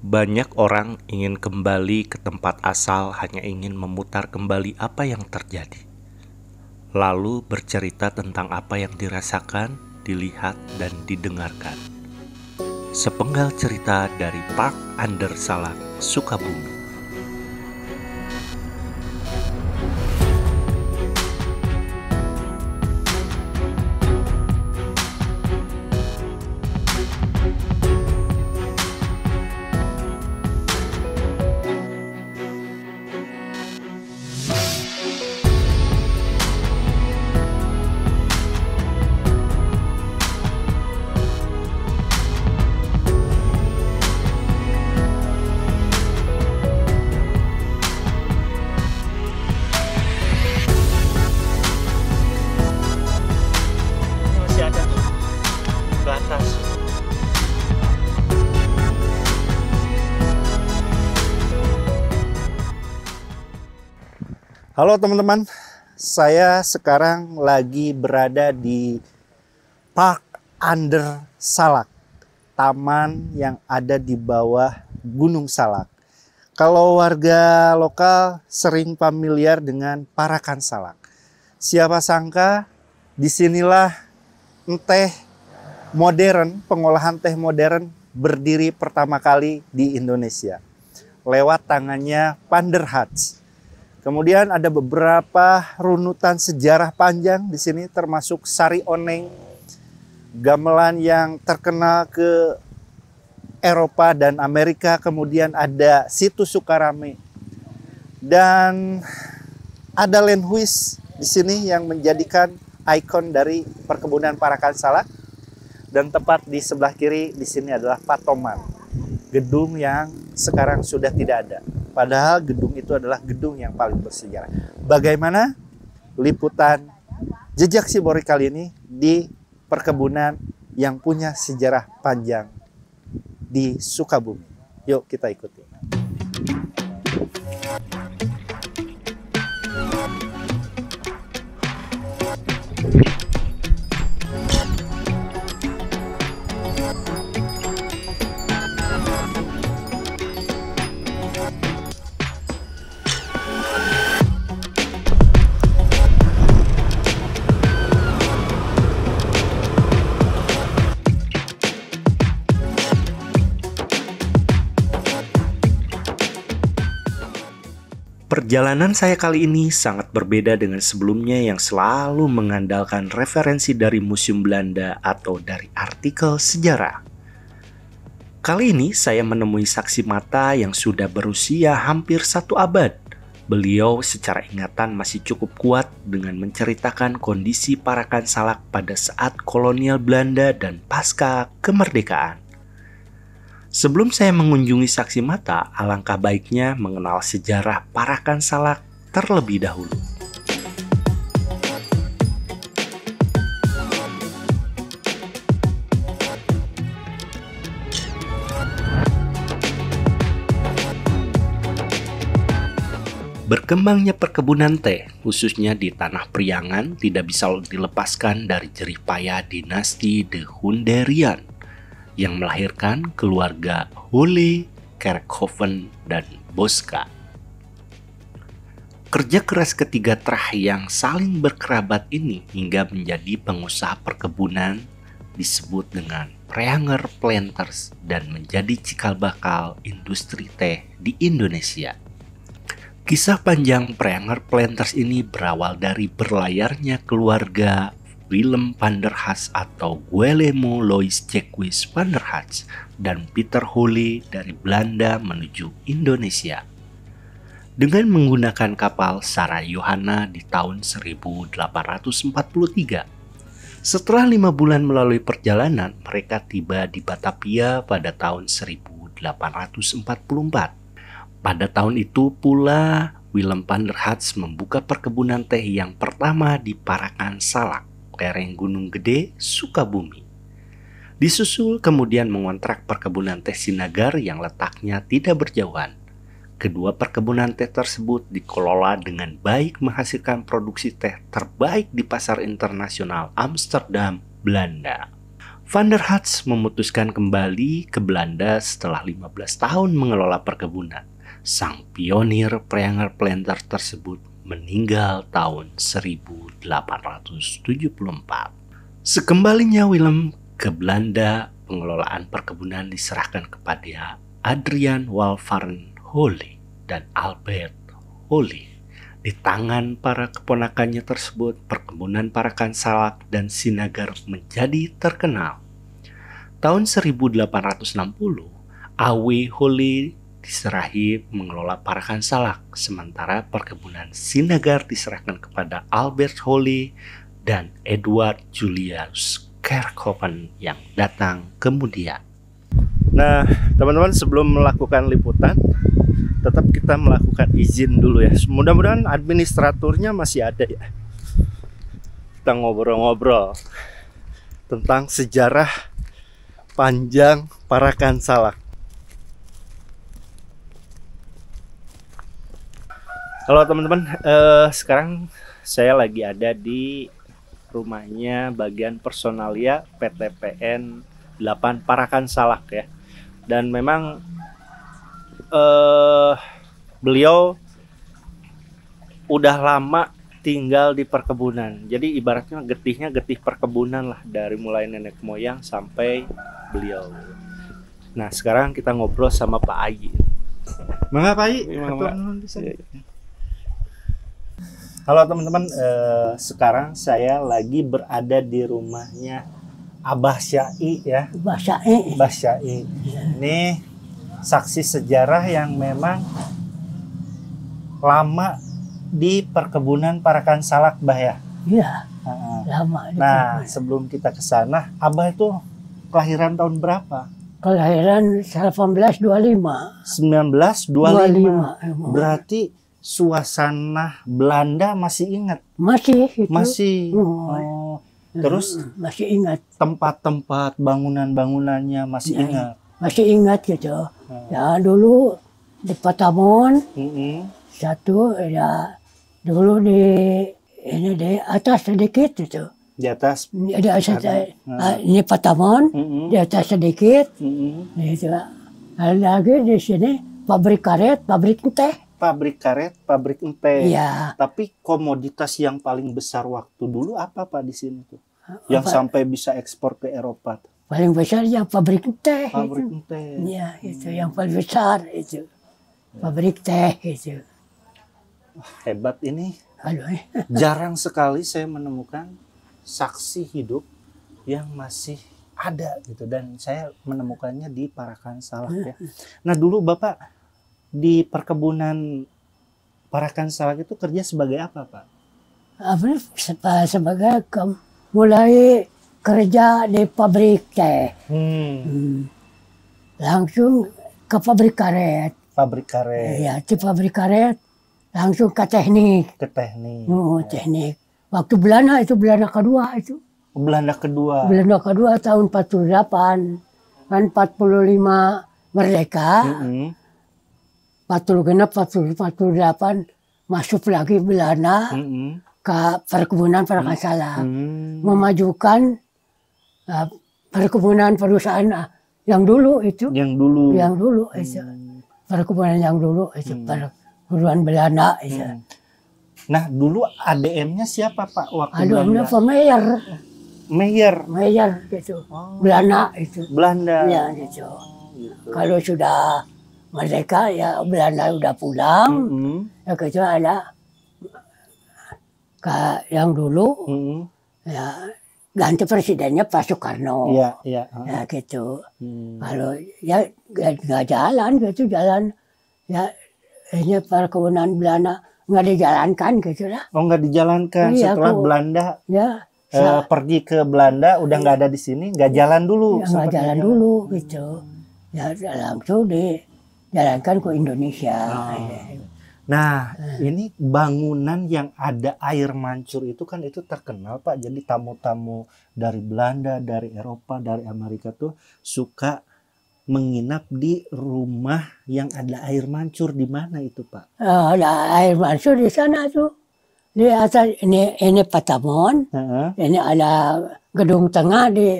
Banyak orang ingin kembali ke tempat asal hanya ingin memutar kembali apa yang terjadi. Lalu bercerita tentang apa yang dirasakan, dilihat, dan didengarkan. Sepenggal cerita dari Park Ander Salak, Sukabumi. Masih ada tuh ke atas. Halo teman-teman, saya sekarang lagi berada di Park Ander Salak, taman yang ada di bawah Gunung Salak. Kalau warga lokal sering familiar dengan Parakan Salak. Siapa sangka disinilah teh modern, pengolahan teh modern berdiri pertama kali di Indonesia lewat tangannya Panderhatch. Kemudian ada beberapa runutan sejarah panjang di sini, termasuk Sari Oneng, gamelan yang terkenal ke Eropa dan Amerika. Kemudian ada Situ Sukarame dan ada Lenhuis di sini yang menjadikan ikon dari perkebunan Parakan Salak. Dan tepat di sebelah kiri di sini adalah Patoman, gedung yang sekarang sudah tidak ada. Padahal gedung itu adalah gedung yang paling bersejarah. Bagaimana liputan Jejak Cibori kali ini di perkebunan yang punya sejarah panjang di Sukabumi. Yuk kita ikuti. Perjalanan saya kali ini sangat berbeda dengan sebelumnya yang selalu mengandalkan referensi dari Museum Belanda atau dari artikel sejarah. Kali ini saya menemui saksi mata yang sudah berusia hampir 1 abad. Beliau secara ingatan masih cukup kuat dengan menceritakan kondisi Parakan Salak pada saat kolonial Belanda dan pasca kemerdekaan. Sebelum saya mengunjungi saksi mata, alangkah baiknya mengenal sejarah Parakan Salak terlebih dahulu. Berkembangnya perkebunan teh, khususnya di Tanah Priangan, tidak bisa dilepaskan dari jerih payah dinasti De Hunderian yang melahirkan keluarga Holle, Kerkhoven, dan Boska. Kerja keras ketiga terah yang saling berkerabat ini hingga menjadi pengusaha perkebunan disebut dengan Preanger Planters dan menjadi cikal bakal industri teh di Indonesia. Kisah panjang Preanger Planters ini berawal dari berlayarnya keluarga Willem Panderhatch atau Guillermo Louis Jacques Panderhatch dan Peter Holle dari Belanda menuju Indonesia dengan menggunakan kapal Sarah Johanna di tahun 1843. Setelah 5 bulan melalui perjalanan, mereka tiba di Batavia pada tahun 1844. Pada tahun itu pula Willem Panderhatch membuka perkebunan teh yang pertama di Parakan Salak, lereng Gunung Gede, Sukabumi. Disusul kemudian mengontrak perkebunan teh Sinagar yang letaknya tidak berjauhan. Kedua perkebunan teh tersebut dikelola dengan baik, menghasilkan produksi teh terbaik di pasar internasional Amsterdam, Belanda. Van der Harts memutuskan kembali ke Belanda setelah 15 tahun mengelola perkebunan. Sang pionir Preanger Planter tersebut meninggal tahun 1874. Sekembalinya Willem ke Belanda, pengelolaan perkebunan diserahkan kepada Adrian Walfaren Holle dan Albert Holle. Di tangan para keponakannya tersebut, perkebunan parakan salak dan sinagar menjadi terkenal. Tahun 1860, A.W. Holle diserahi mengelola parakan salak, sementara perkebunan sinagar diserahkan kepada Albert Holle dan Edward Julius Kerkhoven yang datang kemudian. Nah, teman-teman, sebelum melakukan liputan, tetap kita melakukan izin dulu ya. Mudah-mudahan administraturnya masih ada ya. Kita ngobrol-ngobrol tentang sejarah panjang parakan salak. Halo teman-teman, sekarang saya lagi ada di rumahnya bagian personalia PT PN 8 Parakan Salak ya. Dan memang beliau udah lama tinggal di perkebunan. Jadi ibaratnya getihnya getih perkebunan lah, dari mulai nenek moyang sampai beliau. Nah, sekarang kita ngobrol sama Pak Ayi. Mangga Pak Ayi, halo teman-teman, sekarang saya lagi berada di rumahnya Abah Syai ya. Abah Syai. Ini saksi sejarah yang memang lama di perkebunan parakan salak, Bah ya. Iya. Lama. Nah, sebelum kita ke sana, Abah itu kelahiran tahun berapa? Kelahiran 1825. 1925. Berarti suasana Belanda masih ingat? Masih itu. Masih. Oh. Terus masih ingat. Tempat-tempat bangunan-bangunannya masih ingat? Masih ingat gitu. Ya dulu di Patamon. Satu ya dulu di atas sedikit itu. Di atas? Di atas ini Patamon, di atas sedikit. Itu. Ada lagi di sini pabrik karet, pabrik teh. Pabrik karet, pabrik teh. Iya. Tapi komoditas yang paling besar waktu dulu apa Pak di sini tuh? Yang sampai bisa ekspor ke Eropa tuh? Paling besar yang pabrik teh. Pabrik itu. teh. Iya, itu yang paling besar itu. Pabrik teh itu. Hebat ini. Aduh. Jarang sekali saya menemukan saksi hidup yang masih ada gitu, dan saya menemukannya di Parakan Salak ya. Nah, dulu Bapak di perkebunan Parakan Salak itu kerja sebagai apa, Pak? Sebagai mulai kerja di pabrik teh. Langsung ke pabrik karet. Pabrik karet. Iya, di pabrik karet langsung ke teknik. Ke teknik. Teknik. Waktu Belanda itu, Belanda kedua itu. Belanda kedua. Belanda kedua tahun 48. Kan 45 merdeka. 48 masuk lagi Belanda ke perkebunan parakan salak. Memajukan perkebunan perusahaan yang dulu itu. Yang dulu itu. Perkebunan yang dulu itu. Perkebunan Belanda itu. Nah, dulu ADM-nya siapa Pak waktu ADM-nya Pak Meyer gitu. Belanda itu. Belanda. Ya gitu. Kalau sudah merdeka ya Belanda udah pulang. Ya gitu ada yang dulu ya ganti presidennya Pak Soekarno. Iya. Ya gitu. Kalau ya nggak jalan gitu, jalan ya ini perkebunan Belanda nggak dijalankan gitu lah. Oh, nggak dijalankan. Iya, setelah Belanda ya pergi ke Belanda, udah nggak ada di sini, nggak jalan dulu. Ya, nggak jalan dulu gitu. Ya langsung dijalankan ke Indonesia. Nah, ini bangunan yang ada air mancur itu kan itu terkenal Pak. Jadi tamu-tamu dari Belanda, dari Eropa, dari Amerika tuh suka menginap di rumah yang ada air mancur. Di mana itu Pak? Ada air mancur di sana tuh. Di atas ini Patamon. Ini ada gedung tengah di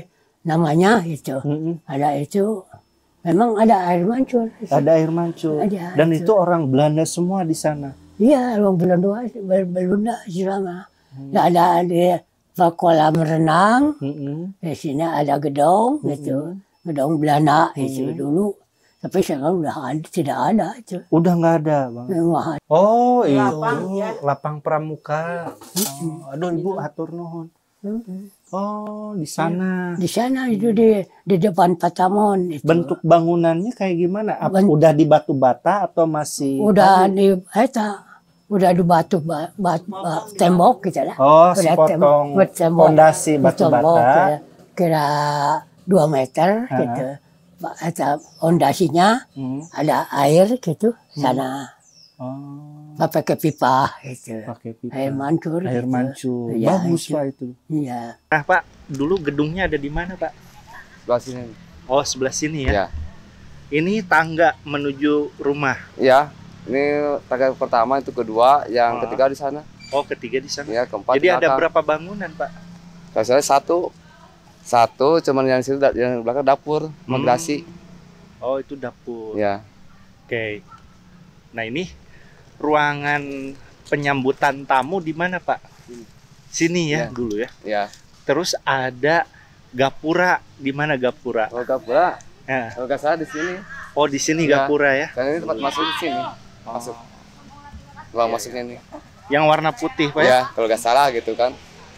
namanya itu. Ada itu, memang ada air mancur. Ada air mancur. Ada, Dan itu orang Belanda semua di sana. Iya, orang Belanda selama. Ada di kolam renang. Di sini ada gedung gitu, gedung Belanda itu dulu. Tapi sekarang tidak ada itu. Udah nggak ada, Bang. Wah, Oh, itu Lapang, ya. lapang pramuka. Aduh, Ibu atur nuhun. Oh, di sana. di sana itu di depan Patamon itu. Bentuk bangunannya kayak gimana? Udah di batu bata atau masih? Udah di udah di batu tembok gitu lah. Oh, Udah sepotong tembok, fondasi batu tembok, bata. kira 2 meter gitu. Ada fondasinya, ada air gitu sana. Oh, Pakai pipa gitu. pakai pipa. Air mancur. Air gitu. mancur. Iya, Bagus, itu. Pak, itu. Iya. Nah Pak, dulu gedungnya ada di mana Pak? Sebelah sini. Oh sebelah sini ya? Ya. Ini tangga menuju rumah. Ya, ini tangga pertama, itu kedua, yang ketiga di sana. Oh ketiga di sana. Ya, keempat Jadi di ada belakang. berapa bangunan Pak? Kalau saya satu, cuman yang situ yang belakang dapur, migrasi. Oh itu dapur. Ya, Oke. Nah ini ruangan penyambutan tamu di mana Pak? Sini ya, Ya. dulu ya. ya. Terus ada gapura. Di mana gapura? Kalau gapura, Ya. kalau nggak salah di sini. Oh di sini Ya. gapura ya. Karena ini tempat masuk di sini. Masuk. Ruang masuknya ini. Yang warna putih Pak ya. Ya, kalau nggak salah gitu kan.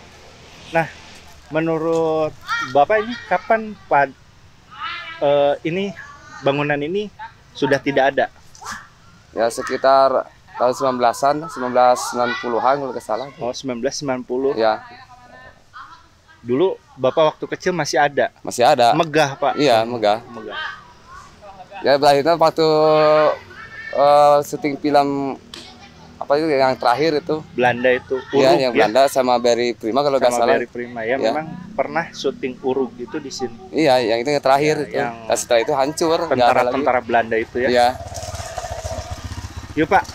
Menurut Bapak ini kapan Pak ini bangunan ini sudah tidak ada? Ya, sekitar tahun 1990-an kalau nggak salah. Oh 1990. Ya, Dulu Bapak waktu kecil masih ada. masih ada. Megah Pak. Iya, megah. Megah. Ya, berakhirnya waktu syuting film apa itu yang terakhir itu. Belanda itu. Iya, Uruk yang Belanda sama Barry Prima kalau nggak sama salah. Barry Prima ya, Ya. memang pernah syuting Uruk itu di sini. Iya, yang itu yang terakhir Ya, itu. yang Dan setelah itu hancur, nggak ada lagi. Tentara Belanda itu ya. Iya, Yuk Pak,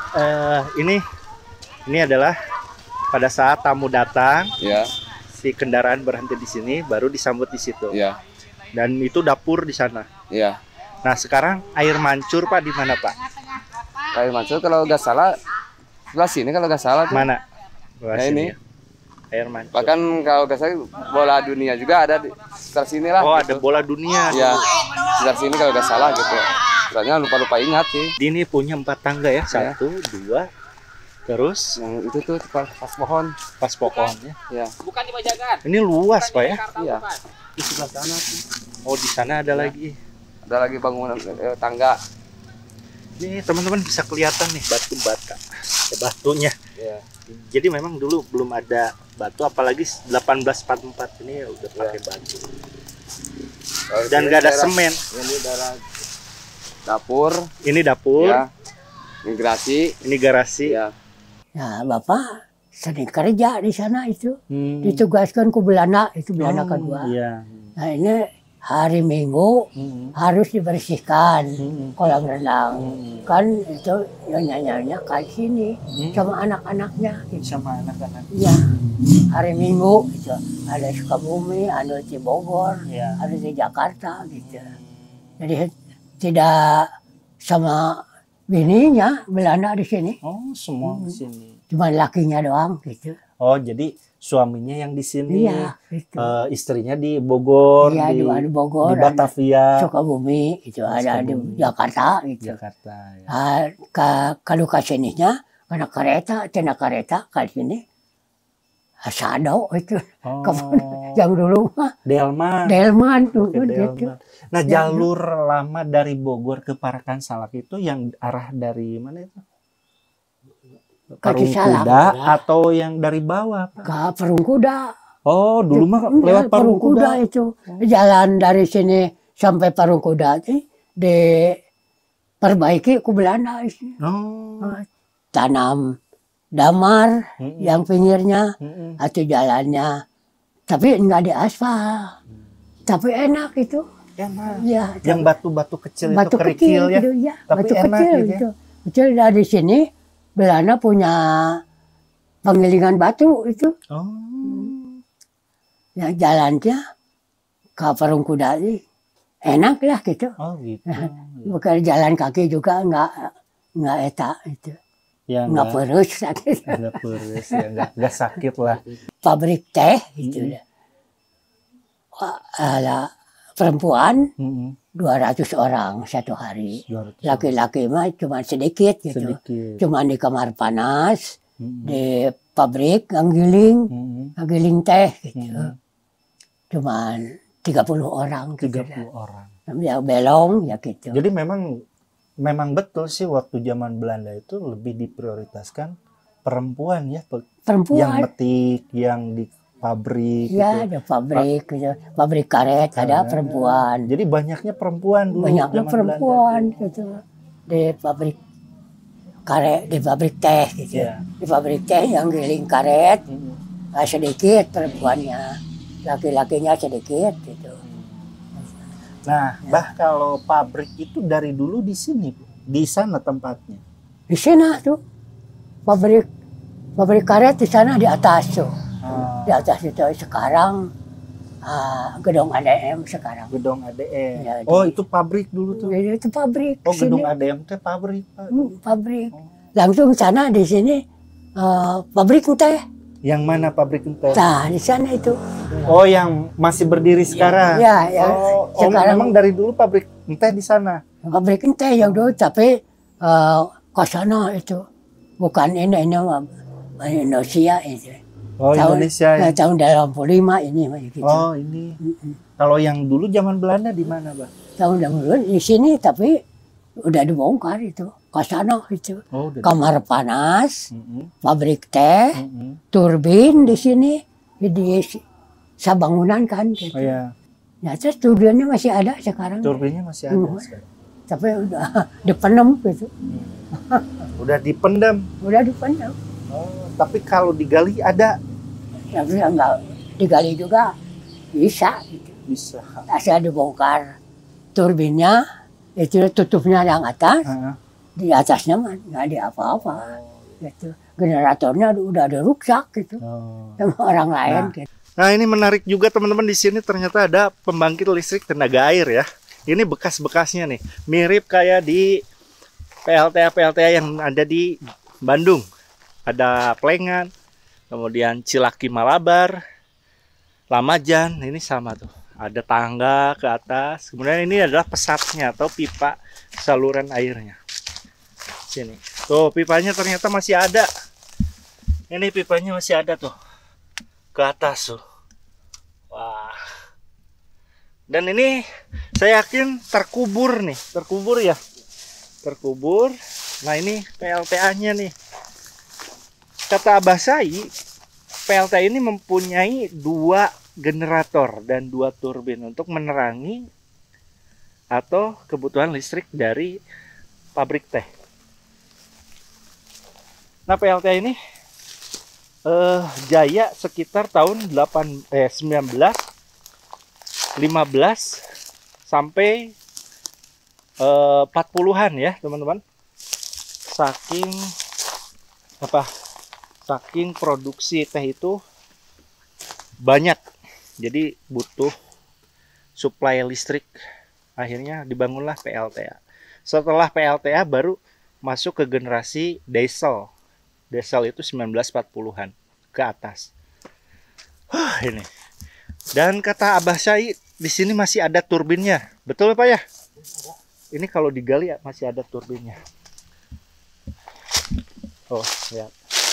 ini adalah pada saat tamu datang, iya, si kendaraan berhenti di sini, baru disambut di situ. iya, Dan itu dapur di sana. iya. Nah sekarang air mancur Pak di mana Pak? Air mancur kalau nggak salah sebelah sini kalau nggak salah tuh. Mana? Wah, Nah, sini ini. ya. Air mancur. Bahkan kalau nggak salah bola dunia juga ada di sekitar sini lah. Oh gitu. ada bola dunia. Iya, sekitar sini kalau nggak salah gitu. Soalnya lupa ingat sih. Ini punya 4 tangga ya, 1, 2, terus Yang itu tuh pas pohon. pas pohonnya. Iya, Ini luas Pak ya? iya. Di sebelah sana tuh. Oh di sana ada lagi. Ada lagi bangunan tangga. Ini teman-teman bisa kelihatan nih batu bata, batunya. Iya. Jadi memang dulu belum ada batu, apalagi 1844 ini udah pakai batu. Dan nggak ada semen. Ini daerah dapur. Ini dapur, Ya. Migrasi. ini garasi. Ya. Nah, Bapak sering kerja di sana itu. Hmm. Ditugaskan ke Belanda, itu Belanda Oh, kedua. Iya. Nah, ini hari Minggu harus dibersihkan kolam renang. Kan itu nyonya-nyonya kayak sini sama anak-anaknya. Gitu. Sama anak-anak. Iya, hari Minggu itu ada Sukabumi, ada di Bogor, Iya. ada di Jakarta gitu. Jadi tidak sama bininya Belanda di sini, Oh, semua di sini. cuma lakinya doang gitu. Oh, jadi suaminya yang di sini, Iya, gitu. istrinya di Bogor, Iya, di Bogor, di Batavia, Sukabumi itu ada di Jakarta gitu. Jakarta. Ya. Kalau ke sininya karena kereta, cina kereta ke sini Sado itu Oh, yang dulu mah Delman. Delman tuh Oke, gitu. Delman. Nah, jalur lama dari Bogor ke Parakan Salak itu yang arah dari mana itu? Kaki Salak. Kuda atau yang dari bawah, Pak? Ke Perungkuda. Oh, dulu mah lewat Parungkuda. Itu. Jalan dari sini sampai Parungkuda diperbaiki ke Belanda itu. Oh. Tanam damar yang pinggirnya atau jalannya. Tapi enggak di aspal. Tapi enak itu. Enak. Ya, Yang batu-batu kecil batu itu kerikil ya. itu, ya. Tapi Batu enak kecil gitu ya. itu. Kecil dari sini Belanda punya penggilingan batu itu. Oh. Yang jalannya ke Parung Kuda ini enak lah gitu. Oh gitu. Bukan jalan kaki juga nggak etak itu. Ya Nggak perus sakit. nggak perus ya, nggak sakit lah. Pabrik teh gitu. Ada perempuan 200 orang satu hari. 200 Laki-laki mah cuma sedikit gitu. sedikit. Cuma di kamar panas, di pabrik giling teh gitu. Cuman 30 orang gitu. 30 orang. Ya belong ya gitu. Jadi memang betul sih waktu zaman Belanda itu lebih diprioritaskan perempuan ya, yang Perempuan. metik, yang di pabrik Ya, gitu. ada pabrik gitu. Pabrik karet ada perempuan. Jadi banyaknya perempuan dulu. Banyaknya zaman perempuan Belanda. gitu. Di pabrik karet, di pabrik teh gitu. Iya. Di pabrik teh yang giling karet sedikit perempuannya. Laki-lakinya sedikit gitu. Nah, Bah, kalau pabrik itu dari dulu di sini, di sana tempatnya. Di sana tuh pabrik karet di sana di atas tuh. Di atas itu sekarang gedung ADM sekarang. Gedung ADM. Ya, Oh, itu pabrik dulu tuh. Jadi itu pabrik. Oh, sini. gedung ADM itu pabrik, Pak. Pabrik. Langsung sana di sini pabrik teh. Yang mana pabrik itu? Nah, di sana itu. Oh, yang masih berdiri sekarang. Ya, ya. Oh, Sekarang memang dari dulu pabrik teh di sana. pabrik teh yang dulu tapi ke sana itu. Bukan ini mah Indonesia itu. Oh, Indonesia. Ya. Tahun 85 ini gitu. Oh, ini. Kalau yang dulu zaman Belanda di mana, Bah? Tahun dahulu di sini tapi udah dibongkar itu. Ke sana itu. Oh, udah. Kamar panas, pabrik teh, turbin di sini di sabangunan kan gitu. Oh ya, Ya, terus turbinnya masih ada sekarang. turbinnya masih ada sekarang. Tapi udah dipenem gitu. Udah dipendam. Udah dipenem. Oh, tapi kalau digali ada Tapi enggak digali juga bisa gitu. bisa. Asal dibongkar turbinnya, itu tutupnya yang atas, di atasnya mah nggak ada apa-apa. Gitu. Generatornya udah ada rusak gitu. Sama orang lain gitu. Nah, ini menarik juga teman-teman, di sini ternyata ada pembangkit listrik tenaga air ya. Ini bekas-bekasnya nih, mirip kayak di PLTA yang ada di Bandung. Ada Plengan, kemudian Cilaki Malabar, Lamajan, ini sama tuh. Ada tangga ke atas. Kemudian ini adalah pesatnya atau pipa saluran airnya. Sini. Tuh, pipanya ternyata masih ada. Ini pipanya masih ada tuh. Ke atas tuh. Wah. Dan ini saya yakin terkubur nih, terkubur ya. Terkubur. Nah, ini PLTA-nya nih. Kata Abah Sai, PLTA ini mempunyai 2 generator dan 2 turbin untuk menerangi atau kebutuhan listrik dari pabrik teh. Nah, PLTA ini jaya sekitar tahun 1915 sampai 40-an ya, teman-teman. Saking produksi teh itu banyak, jadi butuh suplai listrik. Akhirnya dibangunlah PLTA. Setelah PLTA baru masuk ke generasi diesel. Diesel itu 1940-an ke atas. Ini. Dan kata Abah Sai, di sini masih ada turbinnya. Betul Pak ya? Ini kalau digali masih ada turbinnya. Oh, lihat.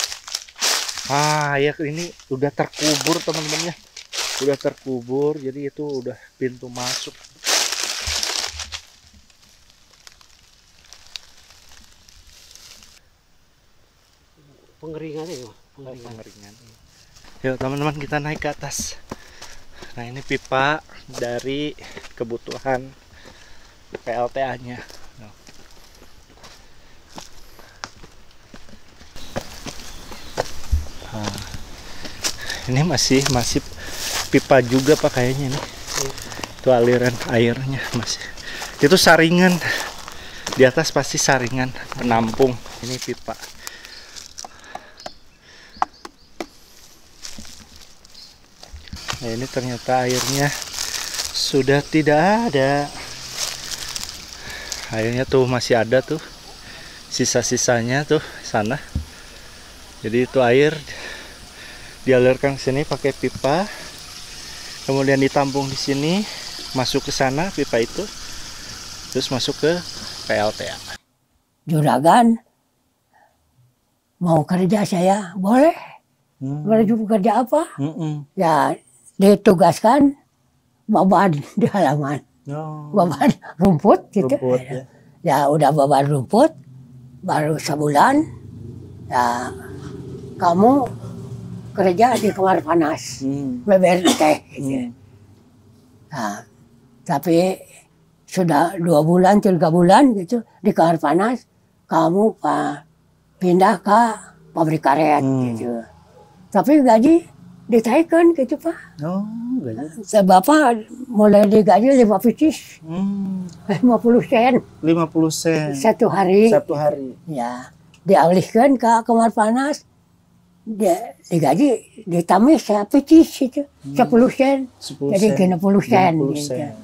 Ya ini udah terkubur teman-teman ya. Udah terkubur, jadi itu udah pintu masuk. Pengeringannya ya, Pengeringan. Yuk teman-teman, kita naik ke atas. Nah, ini pipa dari kebutuhan PLTA-nya. Ini masih pipa juga Pak kayaknya nih. Itu aliran airnya masih. Itu saringan. Di atas pasti saringan penampung. Ini pipa. Nah, ini ternyata airnya sudah tidak ada. Airnya tuh masih ada tuh, sisa-sisanya tuh sana. Jadi itu air dialirkan ke sini pakai pipa, kemudian ditampung di sini, masuk ke sana pipa itu, terus masuk ke PLTA. Juragan mau kerja saya, boleh. Boleh juga kerja apa? Ya ditugaskan babat di halaman. Babat rumput gitu. Ya udah babat rumput, baru sebulan, ya kamu kerja di kamar panas, beber teh. Gitu. Nah, tapi sudah 2 bulan, 3 bulan gitu di kamar panas, kamu pindah ke pabrik karet gitu. Tapi gaji ditaikkan gitu Pak. Oh, gaji. Bapak mulai digaji 5 picis. 50 sen. 50 sen. Satu hari. Satu hari. Ya, dialihkan ke kamar panas. Digaji ditambah 1 picis itu. 10 sen. 10 Jadi sen. 60 sen. 60 Gitu. sen.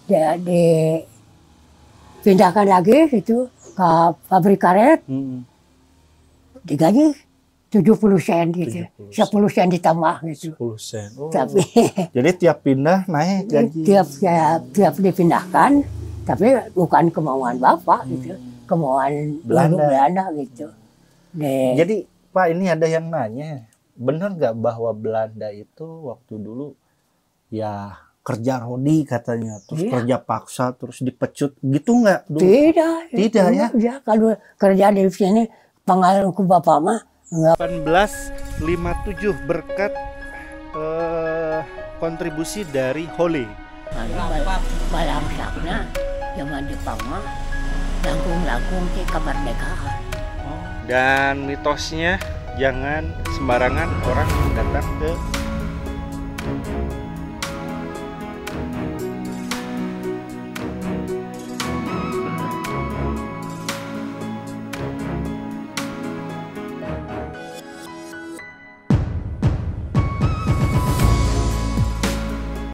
Dipindahkan lagi gitu ke pabrik karet. Digaji 70 sen gitu. 10 sen ditambah gitu. 10 sen. Oh. Tapi Jadi tiap pindah naik gaji. tiap dipindahkan, tapi bukan kemauan Bapak gitu. Kemauan Belanda gitu. Jadi Pak, ini ada yang nanya, benar nggak bahwa Belanda itu waktu dulu ya kerja rodi katanya, terus kerja paksa, terus dipecut, gitu nggak? Tidak ya? Ya, kalau kerja di sini pengalamanku Bapak mah 1857 berkat kontribusi dari Hole. balangsakna zaman Jepang mah langkung-langkung ke kemerdekaan. Dan mitosnya jangan sembarangan orang datang ke